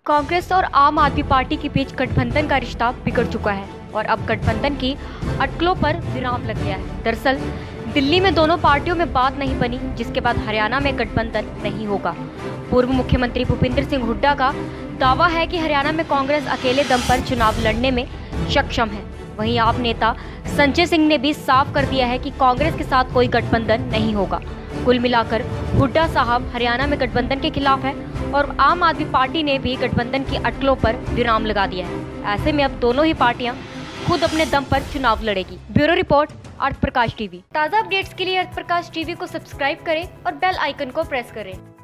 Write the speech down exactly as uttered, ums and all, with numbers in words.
कांग्रेस और आम आदमी पार्टी के बीच गठबंधन का रिश्ता बिगड़ चुका है और अब गठबंधन की अटकलों पर विराम लग गया है। दरअसल दिल्ली में दोनों पार्टियों में बात नहीं बनी, जिसके बाद हरियाणा में गठबंधन नहीं होगा। पूर्व मुख्यमंत्री भूपेंद्र सिंह हुड्डा का दावा है कि हरियाणा में कांग्रेस अकेले दम पर चुनाव लड़ने में सक्षम है। वहीं आप नेता संजय सिंह ने भी साफ कर दिया है कि कांग्रेस के साथ कोई गठबंधन नहीं होगा। कुल मिलाकर हुड्डा साहब हरियाणा में गठबंधन के खिलाफ है और आम आदमी पार्टी ने भी गठबंधन की अटकलों पर विराम लगा दिया है। ऐसे में अब दोनों ही पार्टियां खुद अपने दम पर चुनाव लड़ेगी। Bureau report, Arth Prakash TV. ताज़ा अपडेट्स के लिए अर्थ प्रकाश टीवी को सब्सक्राइब करें और बेल आइकन को प्रेस करें।